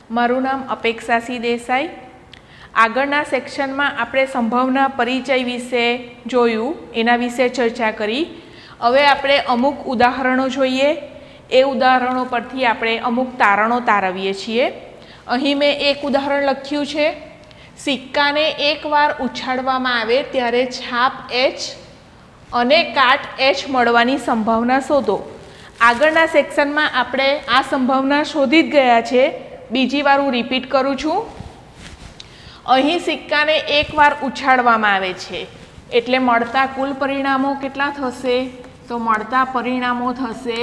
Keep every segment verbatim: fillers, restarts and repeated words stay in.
મારું નામ અપેક્ષાસી દેસાઈ। આગળના સેક્શનમાં આપણે સંભાવના પરિચય વિશે જોયું, એના વિશે ચર્ચા કરી। હવે આપણે અમુક ઉદાહરણો જોઈએ, એ ઉદાહરણો પરથી આપણે અમુક તારણો તારવીએ છીએ। અહીં મેં એક ઉદાહરણ લખ્યું છે, સિક્કાને એકવાર ઉછાળવામાં આવે ત્યારે છાપ એચ અને કાટ એચ મળવાની સંભાવના શોધો। આગળના સેક્શનમાં આપણે આ સંભાવના શોધી જ ગયા છે, બીજી વાર હું રિપીટ કરું છું। અહીં સિક્કાને એકવાર ઉછાળવામાં આવે છે એટલે મળતા કુલ પરિણામો કેટલા થશે? તો મળતા પરિણામો થશે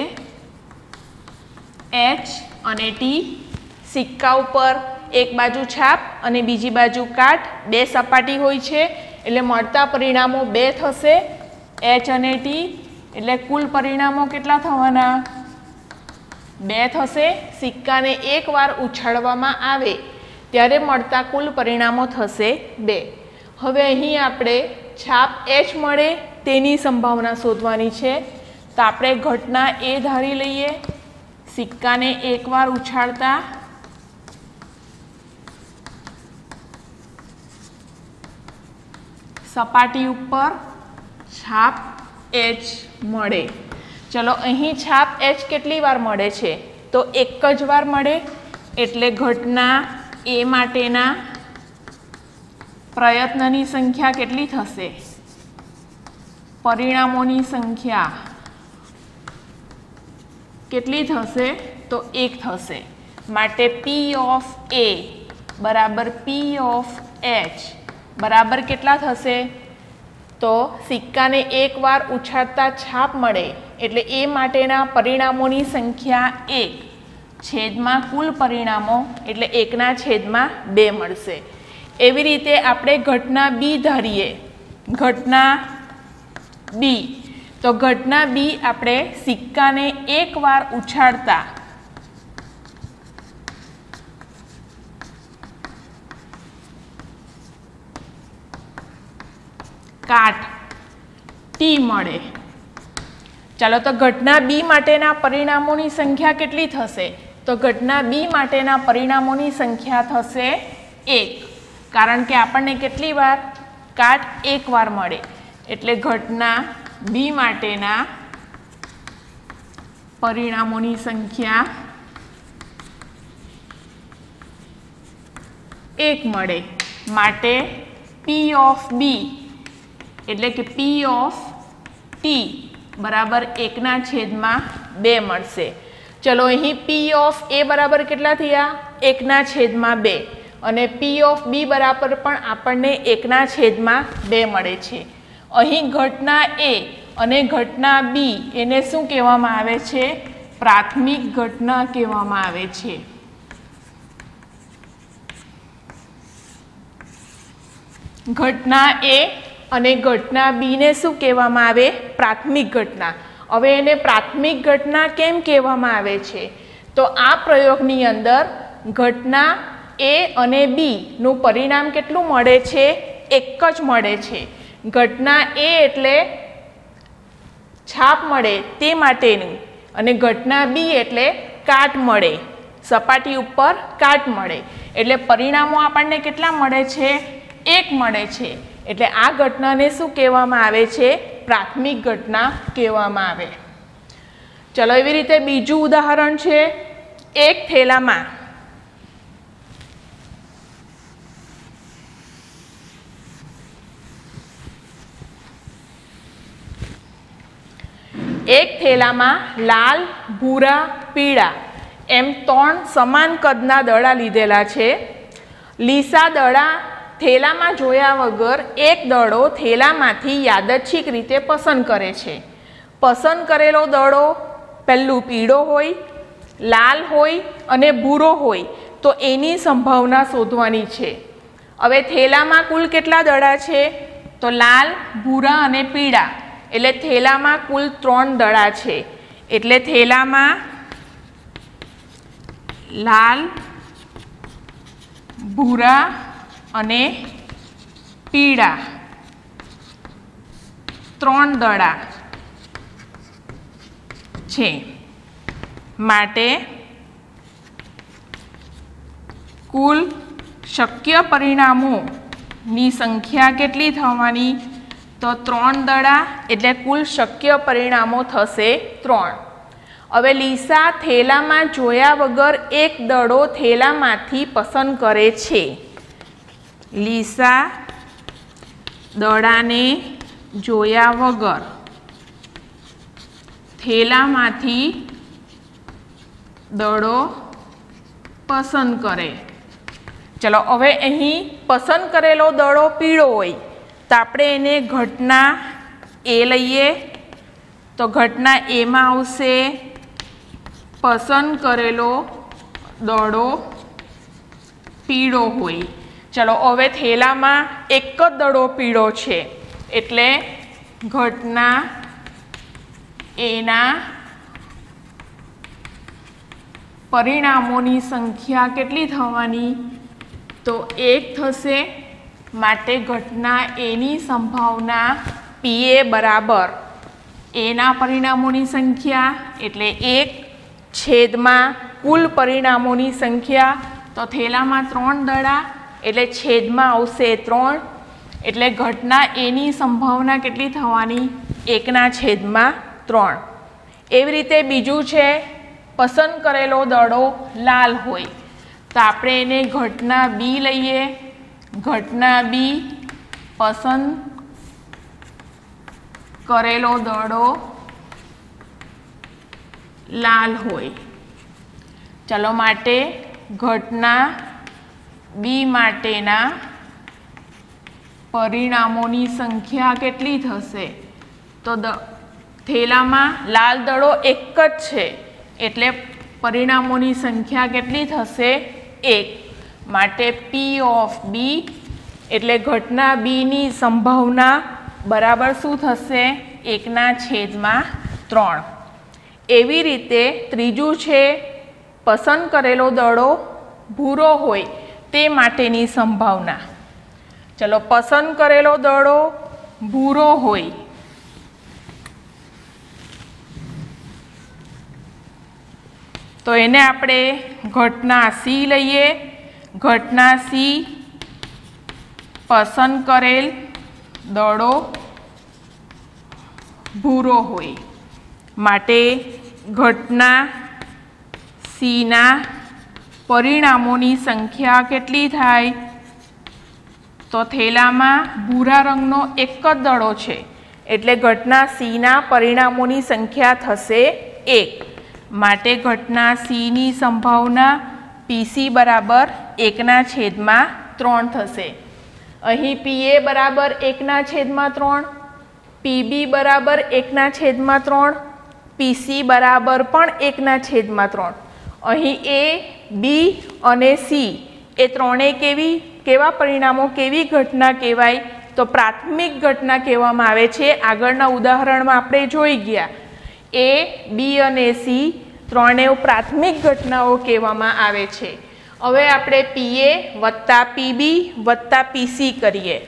એચ અને ટી। સિક્કા ઉપર એક બાજુ છાપ અને બીજી બાજુ કાટ, બે સપાટી હોય છે એટલે મળતા પરિણામો બે થશે, એચ અને ટી। એટલે કુલ પરિણામો કેટલા થવાના? બે થશે। સિક્કાને એકવાર ઉછાળવામાં આવે ત્યારે મળતા કુલ પરિણામો થશે બે। હવે અહીં આપણે છાપ એચ મળે તેની સંભાવના શોધવાની છે, તો આપણે ઘટના એ ધારી લઈએ। સિક્કાને એકવાર ઉછાળતા સપાટી ઉપર છાપ એચ મળે। ચલો અહીં છાપ એચ કેટલી વાર મળે છે? તો એક જ વાર મળે, એટલે ઘટના એ માટેના પ્રયત્નની સંખ્યા કેટલી થશે? પરિણામોની સંખ્યા કેટલી થશે? તો એક થશે। માટે પી ઓફ એ બરાબર પી ઓફ એચ બરાબર કેટલા થશે? તો સિક્કાને એકવાર ઉછાળતા છાપ મળે એટલે એ માટેના પરિણામોની સંખ્યા એક છેદમાં કુલ પરિણામો એટલે એકના છેદમાં બે મળશે। એવી રીતે આપણે ઘટના બી ધારીએ। ઘટના બી, તો ઘટના બી આપણે સિક્કાને એકવાર ઉછાળતા કાટ ટી મળે। ચાલો, તો ઘટના બી માટેના પરિણામોની સંખ્યા કેટલી થશે? તો ઘટના બી માટેના પરિણામોની સંખ્યા થશે એક, કારણ કે આપણને કેટલી વાર? કાટ એક વાર મળે, એટલે ઘટના બી માટેના પરિણામોની સંખ્યા એક મળે। માટે પી ઓફ બી એટલે કે પી ઓફ ટી બરાબર એકના છેદમાં બે મળશે। ચલો, અહીં પી ઓફ એ બરાબર કેટલા થયા? એકના છેદમાં બે, અને પી ઓફ બી બરાબર પણ આપણને એકના છેદમાં બે મળે છે। અહીં ઘટના એ અને ઘટના બી એને શું કહેવામાં આવે છે? પ્રાથમિક ઘટના કહેવામાં આવે છે। ઘટના એ અને ઘટના બીને શું કહેવામાં આવે? પ્રાથમિક ઘટના। હવે એને પ્રાથમિક ઘટના કેમ કહેવામાં આવે છે? તો આ પ્રયોગની અંદર ઘટના એ અને બી નું પરિણામ કેટલું મળે છે? એક જ મળે છે। ઘટના એ એટલે છાપ મળે તે માટેનું, અને ઘટના બી એટલે કાટ મળે, સપાટી ઉપર કાટ મળે, એટલે પરિણામો આપણને કેટલા મળે છે? એક મળે છે। એટલે આ ઘટનાને શું કહેવામાં આવે છે? પ્રાથમિક ઘટના કહેવામાં આવે। ચલો, એવી રીતે બીજું ઉદાહરણ છે, એક થેલામાં એક થેલામાં લાલ, ભૂરા, પીળા એમ ત્રણ સમાન કદના દડા લીધેલા છે। લીસા દડા થેલામાં જોયા વગર એક દડો થેલામાંથી યાદચ્છિક રીતે પસંદ કરે છે। પસંદ કરેલો દડો પહેલું પીળો હોય, લાલ હોય અને ભૂરો હોય તો એની સંભાવના શોધવાની છે। હવે થેલામાં કુલ કેટલા દડા છે? તો લાલ, ભૂરા અને પીળા, એટલે થેલામાં કુલ ત્રણ દડા છે। એટલે થેલામાં લાલ, ભૂરા અને પીળા ત્રણ દડા છે। માટે કુલ શક્ય પરિણામોની સંખ્યા કેટલી થવાની? તો ત્રણ દડા એટલે કુલ શક્ય પરિણામો થશે ત્રણ. હવે લીસા થેલામાં જોયા વગર એક દડો થેલામાંથી પસંદ કરે છે. લીસા દડાને જોયા વગર થેલામાંથી દડો પસંદ કરે. ચલો હવે અહીં પસંદ કરેલો દડો પીળો હોય તો આપણે એને ઘટના એ લઈએ તો ઘટના એમાં આવશે પસંદ કરેલો દડો પીળો હોય. ચલો હવે થેલામાં એક જ દડો પીળો છે એટલે ઘટના એના પરિણામોની સંખ્યા કેટલી થવાની? તો એક થશે. માટે ઘટના એની સંભાવના પી એ બરાબર એના પરિણામોની સંખ્યા એટલે એક છેદમાં કુલ પરિણામોની સંખ્યા. તો થેલામાં ત્રણ દડા એટલે છેદમાં આવશે ત્રણ એટલે ઘટના એની સંભાવના કેટલી થવાની? એકના છેદમાં ત્રણ. એવી રીતે બીજું છે પસંદ કરેલો દડો લાલ હોય તો આપણે એને ઘટના બી લઈએ. ઘટના બી પસંદ કરેલો દડો લાલ હોય. ચલો માટે ઘટના બી માટેના પરિણામોની સંખ્યા કેટલી થશે? તો દ થેલામાં લાલ દડો એક જ છે એટલે પરિણામોની સંખ્યા કેટલી થશે? એક. માટે પી ઓફ બી એટલે ઘટના બીની સંભાવના બરાબર શું થશે? એકના છેદમાં ત્રણ. એવી રીતે ત્રીજું છે પસંદ કરેલો દડો ભૂરો હોય તે માટેની સંભાવના. ચલો પસંદ કરેલો દડો ભૂરો હોય તો એને આપણે ઘટના સી લઈએ. ઘટના સી પસંદ કરેલ દડો ભૂરો હોય માટે ઘટના સીના પરિણામોની સંખ્યા કેટલી થાય? તો થેલામાં ભૂરા રંગનો એક જ દડો છે એટલે ઘટના સીના પરિણામોની સંખ્યા થશે એક. માટે ઘટના સીની સંભાવના પીસી બરાબર એકના છેદમાં ત્રણ થશે. અહીં પીએ બરાબર એકના છેદમાં ત્રણ, પીબી બરાબર એકના છેદમાં ત્રણ, પીસી બરાબર પણ એકના છેદમાં ત્રણ. અહીં એ બી અને સી એ ત્રણેય કેવી કેવા પરિણામો કેવી ઘટના કહેવાય? તો પ્રાથમિક ઘટના કહેવામાં આવે છે. આગળના ઉદાહરણમાં આપણે જોઈ ગયા એ બી અને સી ત્રણેય પ્રાથમિક ઘટનાઓ કહેવામાં આવે છે. હવે આપણે પીએ વત્તા પીબી વત્તા પીસી કરીએ.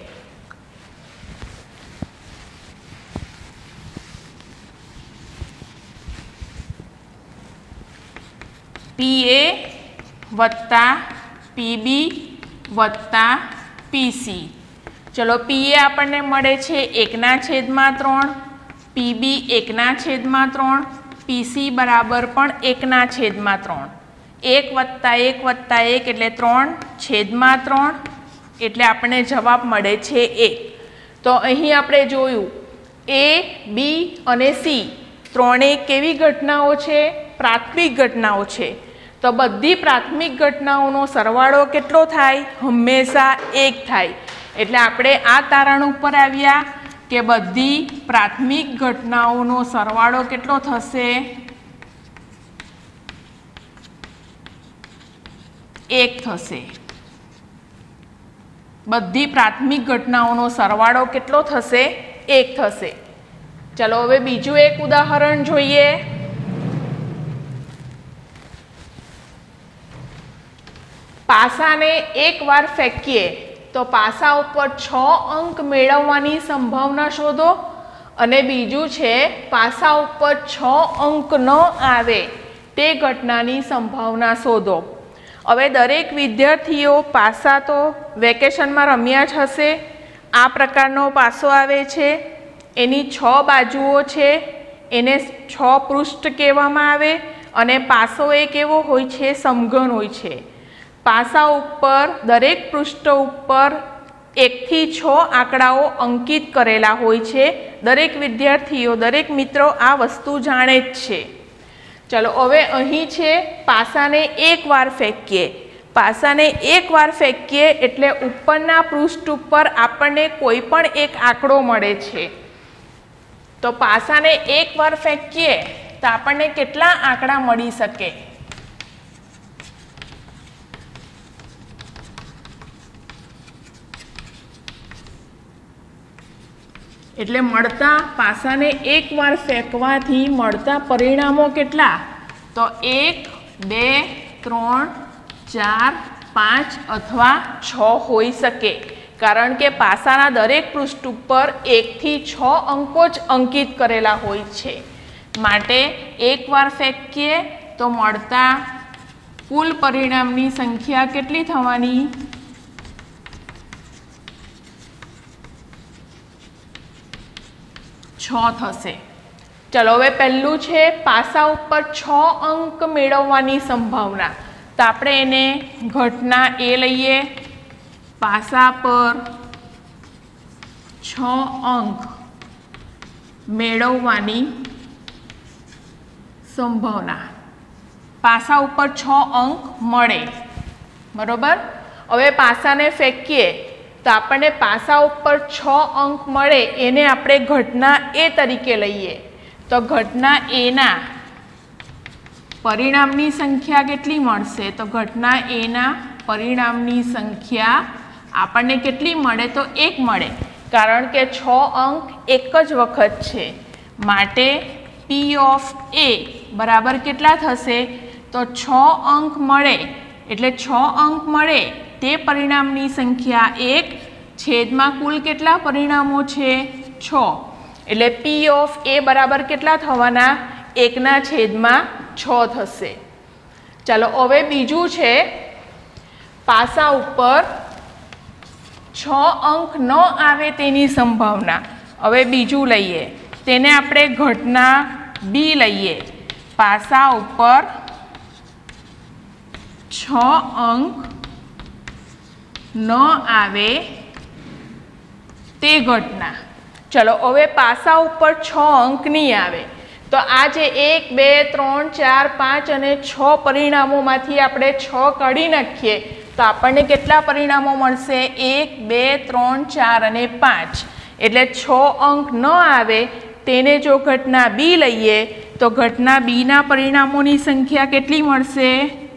પીએ વત્તા પીબી વત્તા પીસી. ચલો પીએ આપણને મળે છે એકના છેદમાં ત્રણ, પીબી એકના છેદમાં ત્રણ, પીસી બરાબર પણ એકના છેદમાં ત્રણ. એક વત્તા એક વત્તા એક એટલે ત્રણ છેદમાં ત્રણ એટલે આપણને જવાબ મળે છે એક. તો અહીં આપણે જોયું એ બી અને સી ત્રણેય કેવી ઘટનાઓ છે? પ્રાથમિક ઘટનાઓ છે. તો બધી પ્રાથમિક ઘટનાઓનો સરવાળો કેટલો થાય? હંમેશા એક થાય. એટલે આપણે આ તારણ ઉપર આવ્યા કે બધી પ્રાથમિક ઘટનાઓનો સરવાળો કેટલો થશે? એક થશે. બધી પ્રાથમિક ઘટનાઓનો સરવાળો કેટલો થશે? એક થશે. ચલો હવે બીજું એક ઉદાહરણ જોઈએ. પાસાને એકવાર ફેંકીએ તો પાસા ઉપર છ અંક મેળવવાની સંભાવના શોધો. અને બીજું છે પાસા ઉપર છ અંક ન આવે તે ઘટનાની સંભાવના શોધો. હવે દરેક વિદ્યાર્થીઓ પાસા તો વેકેશનમાં રમ્યા જ હશે। આ પ્રકારનો પાસો આવે છે, એની છ બાજુઓ છે, એને છ પૃષ્ઠ કહેવામાં આવે અને પાસો એક એવો હોય છે સમઘન હોય છે। પાસા ઉપર દરેક પૃષ્ઠ ઉપર એકથી છ આંકડાઓ અંકિત કરેલા હોય છે। દરેક વિદ્યાર્થીઓ દરેક મિત્રો આ વસ્તુ જાણે જ છે। ચલો હવે અહીં છે પાસાને એક વાર ફેંકીએ। પાસાને એક વાર ફેંકીએ એટલે ઉપરના પૃષ્ઠ ઉપર આપણને કોઈ પણ એક આંકડો મળે છે। તો પાસાને એક વાર ફેંકીએ તો આપણને કેટલા આંકડા મળી શકે? એટલે મળતા પાસાને એક વાર ફેંકવાથી મળતા પરિણામો કેટલા? તો એક, બે, ત્રણ, ચાર, પાંચ અથવા છ હોઈ શકે, કારણ કે પાસાના દરેક પૃષ્ઠ ઉપર એકથી છ અંકો જ અંકિત કરેલા હોય છે। માટે એક વાર ફેંકીએ તો મળતા કુલ પરિણામની સંખ્યા કેટલી થવાની? છ થશે। ચલો હવે પહેલું છે પાસા ઉપર છ અંક મેળવવાની સંભાવના। તો આપણે એને ઘટના એ લઈએ। પાસા પર છ અંક મેળવવાની સંભાવના। પાસા ઉપર છ અંક મળે, બરોબર। હવે પાસાને ફેંકીએ તો આપણને પાસા ઉપર છ અંક મળે, એને આપણે ઘટના એ તરીકે લઈએ। તો ઘટના એના પરિણામની સંખ્યા કેટલી મળશે? તો ઘટના એના પરિણામની સંખ્યા આપણને કેટલી મળે? તો એક મળે, કારણ કે છ અંક એક જ વખત છે। માટે પી ઓફ એ બરાબર કેટલા થશે? તો છ અંક મળે એટલે છ અંક મળે તે પરિણામની સંખ્યા એક છેદમાં કુલ કેટલા પરિણામો છે? છ। એટલે પી ઓફ એ બરાબર કેટલા થવાના? એકના છેદમાં છ થશે। ચાલો હવે બીજું છે પાસા ઉપર છ અંક ન આવે તેની સંભાવના। હવે બીજું લઈએ, તેને આપણે ઘટના બી લઈએ। પાસા ઉપર છ અંક ન આવે તે ઘટના। ચલો હવે પાસા ઉપર છ અંક નહીં આવે તો આ જે એક, બે, ત્રણ, ચાર, પાંચ અને છ પરિણામોમાંથી આપણે છ કાઢી નાખીએ તો આપણને કેટલા પરિણામો મળશે? એક, બે, ત્રણ, ચાર અને પાંચ। એટલે છ અંક ન આવે તેને જો ઘટના બી લઈએ તો ઘટના બીના પરિણામોની સંખ્યા કેટલી મળશે?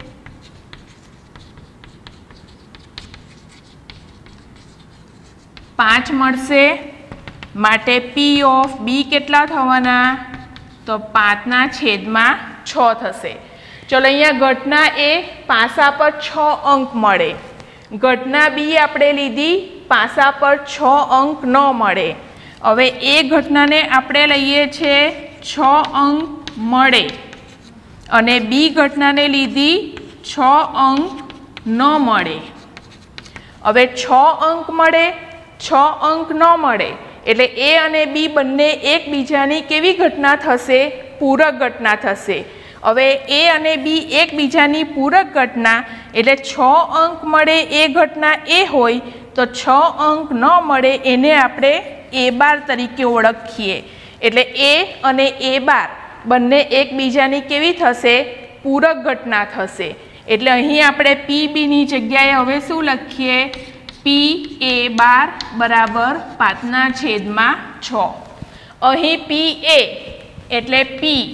પાંચ મળશે। માટે પી ઓફ બી કેટલા થવાના? તો પાંચના છેદમાં છ થશે। ચલો અહીંયા ઘટના એ પાસા પર છ અંક મળે, ઘટના બી આપણે લીધી, પાસા પર છ અંક ન મળે। હવે એ ઘટનાને આપણે લઈએ છે છ અંક મળે અને બી ઘટનાને લીધી છ અંક ન મળે। હવે છ અંક મળે, છ અંક ન મળે એટલે એ અને બી બંને એકબીજાની કેવી ઘટના થશે? પૂરક ઘટના થશે। હવે એ અને બી એકબીજાની પૂરક ઘટના એટલે છ અંક મળે એ ઘટના એ હોય તો છ અંક ન મળે એને આપણે એ બાર તરીકે ઓળખીએ। એટલે એ અને એ બાર બંને એકબીજાની કેવી થશે? પૂરક ઘટના થશે। એટલે અહીં આપણે પી બીની જગ્યાએ હવે શું લખીએ? પી એ બાર બરાબર પાંચના છેદમાં છ। અહીં પી એ એટલે પી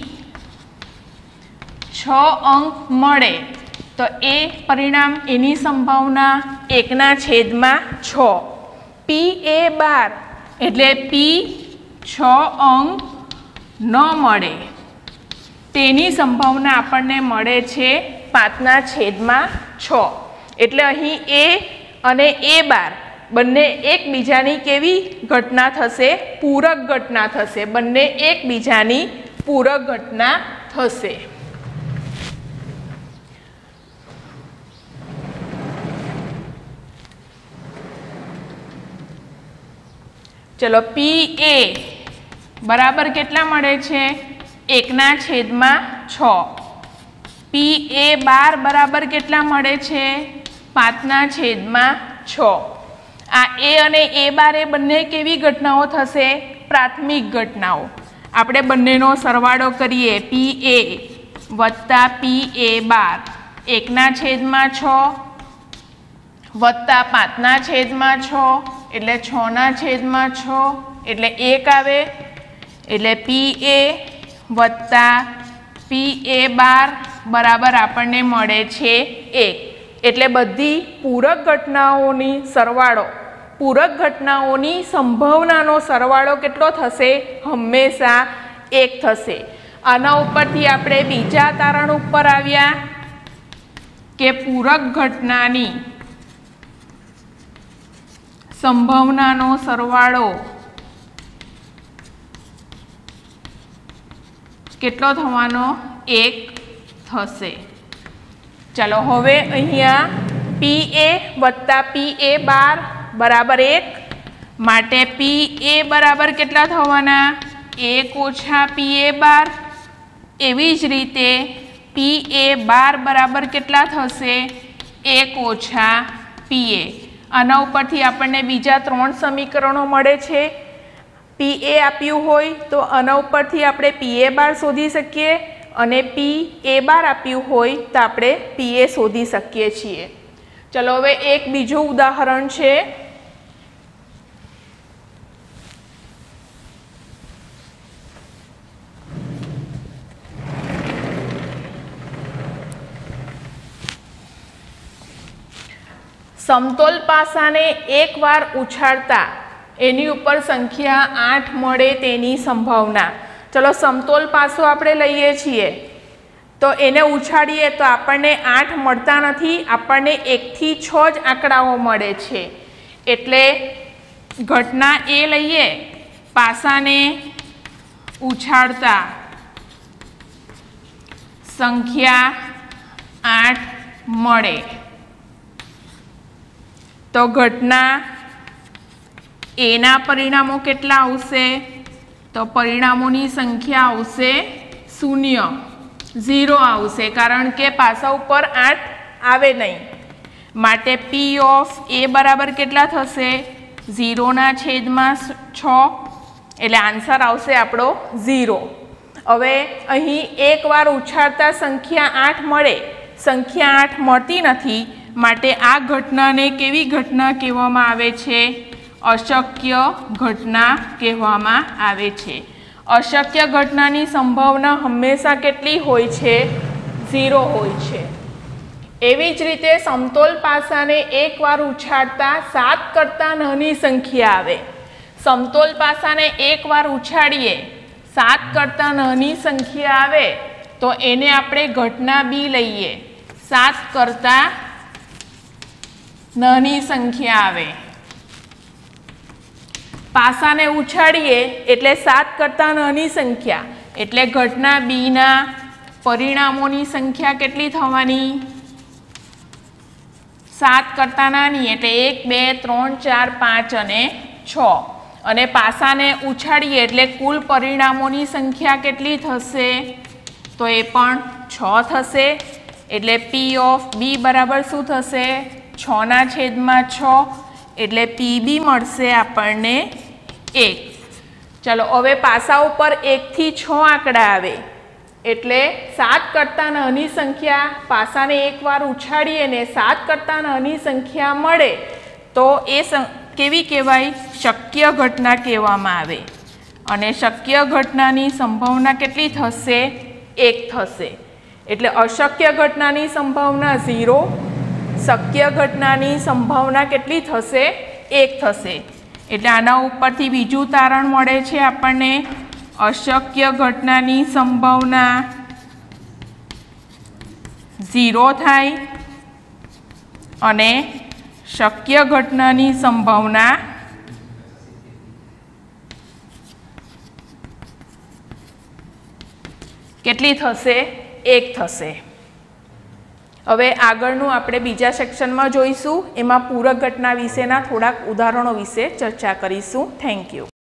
છ અંક મળે તો એ પરિણામ એની સંભાવના એકના છેદમાં છ। પી એ બાર એટલે પી છ અંક ન મળે તેની સંભાવના આપણને મળે છે પાંચના છેદમાં છ। એટલે અહીં એ અને એ બાર બંને એકબીજાની કેવી ઘટના થશે? પૂરક ઘટના થશે। બંને એકબીજાની પૂરક ઘટના થશે। चलो पी ए बराबर केटला मळे छे एकना छेदमां छ। पी ए बार बराबर केटला मळे छे पांचना छेदमां छ। आ ए अने ए बार ए बंने केवी घटनाओ थशे प्राथमिक घटनाओ। आपणे बंनेनो सरवाळो करीए पी ए वत्ता पी ए बार एकना छेदमां छ वत्ता पांचना छेदमां छ एटले छ ना छेदमां छ एटले एक आवे एटले पी ए वत्ता पी ए बार बराबर आपणने मळे छे एक। एटले बधी पूरक घटनाओनी सरवाळो पूरक घटनाओनी संभावनानो सरवाळो केटलो थशे हमेशा एक थशे। आना उपरथी आपणे बीजा तारण उपर आव्या के पूरक घटनानी संभावनानो सरवाळो केटलो थवानो एक थशे। चलो हवे अहींया पी ए वत्ता पी ए बार बराबर एक माटे पी ए बराबर केटला थवाना एक ओछा पी ए बार। एवी ज रीते पी ए बार बराबर केटला थशे एक ओछा पी ए। आना उपरथी आपणने बीजा त्रण समीकरणों मळे छे। पी ए आप्युं होय तो आना उपरथी आपणे पी ए बार शोधी शकीए अने पी ए बार आप्युं होय तो आपणे पी ए शोधी शकीए छीए। चलो हवे एक बीजું उदाहरण छे। समतोल पासाने एक वार उछाळता एनी उपर संख्या आठ मळे तेनी संभावना। चलो समतोल पासो आपणे लईए छीए तो एने उछाळीए तो आपणने आठ मळता नथी आपणने एक थी छ ज आंकड़ाओ मळे छे। एटले घटना ए लईए पासाने उछाळता संख्या आठ मळे तो घटना ए ना परिणामों केटला आवशे तो परिणामोनी संख्या आवशे शून्य जीरो आवशे कारण के पासा उपर आठ आवे नहीं। माटे पी ऑफ ए बराबर केटला थशे जीरो ना छेदमां छ एटले आंसर आवशे आपणो जीरो। हवे अहीं एक वार उछाळता संख्या आठ मळे संख्या आठ मळती नथी माटे आ घटनाने केवी घटना कहेवामां आवे छे अशक्य घटना कहेवामां आवे छे। अशक्य घटनानी संभावना हमेशा केटली होय छे जीरो होय छे। एवी ज रीते समतोल पासाने एक वार उछाळता सात करता नानी संख्या आवे। समतोल पासाने एक वार उछाळीए सात करता नानी संख्या आवे तो एने आपणे घटना बी लईए सात करता नानी संख्या आवे। पासाने उछाळीए एटले सात करता नानी संख्या एटले घटना बी ना परिणामोनी संख्या केटली थवानी सात करता नानी एटले एक बे त्रण चार पांच अने छ अने पासाने उछाळीए एटले कुल परिणामोनी संख्या केटली थशे तो ए पण छ थशे। एटले पी ऑफ बी बराबर शुं थशे छ ना छेदमां छ एटले पी बी मळशे आपणने एक। चलो हवे पासा उपर एक थी छ आंकड़ा आवे एटले सात करता नानी संख्या पासाने एक वार उछाळीए ने सात करता नानी संख्या मळे तो ए केवी कहेवाय शक्य घटना कहेवामां आवे अने शक्य घटनानी संभावना केटली थशे एक थशे। एटले अशक्य घटनानी संभावना जीरो शक्य घटनानी संभावना केटली थशे एक थशे। एटले आना उपरथी बीजुं तारण मळे छे आपणने अशक्य घटनानी संभावना जीरो थाय अने शक्य घटनानी संभावना केटली थशे एक थशे। હવે આગળનું આપણે બીજા સેક્શનમાં જોઈશું, એમાં પૂરક ઘટના વિશેના થોડાક ઉદાહરણો વિશે ચર્ચા કરીશું. Thank you.